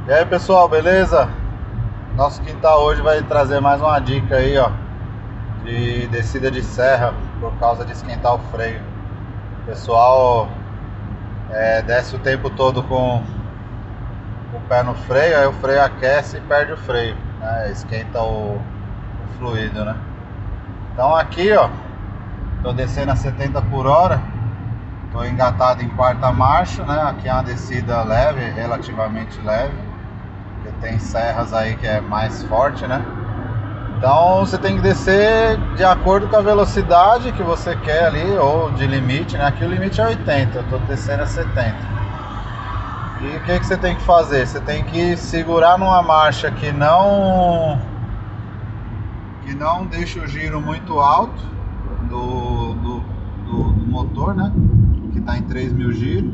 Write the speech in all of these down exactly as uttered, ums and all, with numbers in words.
E aí pessoal, beleza? Nosso quintal hoje vai trazer mais uma dica aí, ó, de descida de serra por causa de esquentar o freio. O pessoal é, desce o tempo todo com o pé no freio, aí o freio aquece e perde o freio, né? Esquenta o, o fluido, né? Então aqui, ó, tô descendo a setenta por hora, tô engatado em quarta marcha, né? Aqui é uma descida leve, relativamente leve, porque tem serras aí que é mais forte, né? Então você tem que descer de acordo com a velocidade que você quer ali, ou de limite, né? Aqui o limite é oitenta, eu tô descendo a setenta. E o que que você tem que fazer? Você tem que segurar numa marcha que não que não deixa o giro muito alto do, do, do, do motor, né? Que está em três mil giros,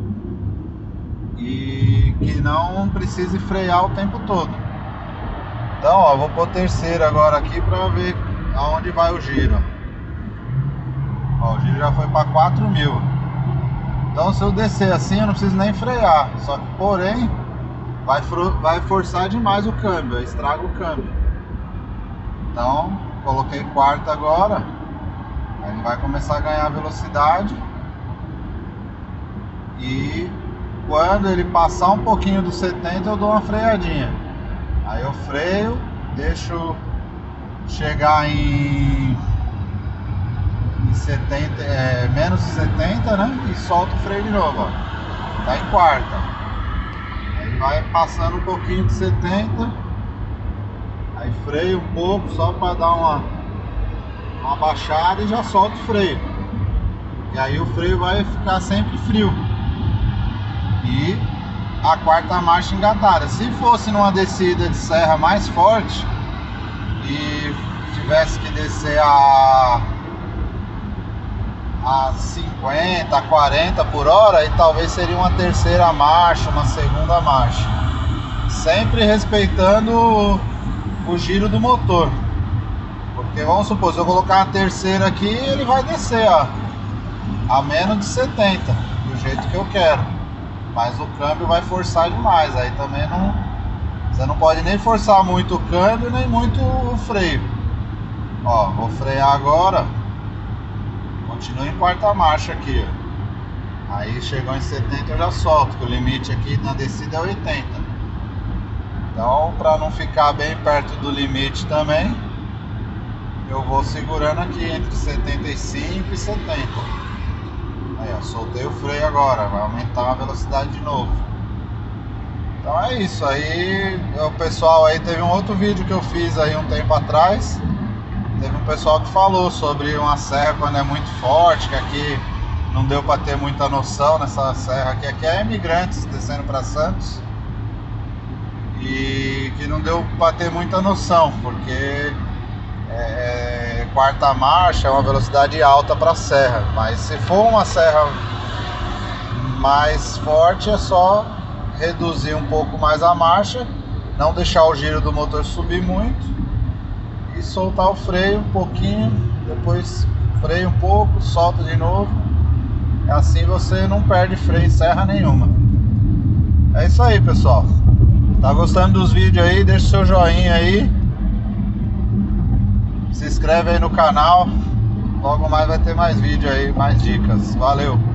e que não precise frear o tempo todo. Então, ó, vou pôr terceiro agora aqui para ver aonde vai o giro. Ó, o giro já foi para quatro mil. Então, se eu descer assim, eu não preciso nem frear. Só que, porém, vai, vai forçar demais o câmbio, estraga o câmbio. Então, coloquei quarta agora. Aí ele vai começar a ganhar velocidade. E quando ele passar um pouquinho do setenta, eu dou uma freadinha. Aí eu freio, deixo chegar em, em setenta, é, menos de setenta, né? E solto o freio de novo, ó. Tá em quarta. Aí vai passando um pouquinho de setenta. Aí freio um pouco só para dar uma, uma baixada e já solto o freio. E aí o freio vai ficar sempre frio. E a quarta marcha engatada. Se fosse numa descida de serra mais forte e tivesse que descer a, a cinquenta, a quarenta por hora, aí talvez seria uma terceira marcha, uma segunda marcha, sempre respeitando o, o giro do motor. Porque vamos supor, se eu colocar a terceira aqui, ele vai descer, ó, a menos de setenta, do jeito que eu quero. Mas o câmbio vai forçar demais, aí também não, você não pode nem forçar muito o câmbio, nem muito o freio. Ó, vou frear agora, continuo em quarta marcha aqui, ó. Aí chegou em setenta eu já solto, que o limite aqui na descida é oitenta. Então, para não ficar bem perto do limite também, eu vou segurando aqui entre setenta e cinco e setenta. Aí, ó, soltei o freio agora, vai aumentar a velocidade de novo. Então é isso aí. O pessoal aí, teve um outro vídeo que eu fiz aí um tempo atrás. Teve um pessoal que falou sobre uma serra quando é muito forte, que aqui não deu para ter muita noção nessa serra aqui. Aqui é Imigrantes descendo para Santos, e que não deu para ter muita noção, porque é, quarta marcha é uma velocidade alta para serra, mas se for uma serra mais forte é só reduzir um pouco mais a marcha, não deixar o giro do motor subir muito e soltar o freio um pouquinho, depois freia um pouco, solta de novo. Assim você não perde freio em serra nenhuma. É isso aí, pessoal. Tá gostando dos vídeos aí? Deixa o seu joinha aí, se inscreve aí no canal, logo mais vai ter mais vídeo aí, mais dicas. Valeu!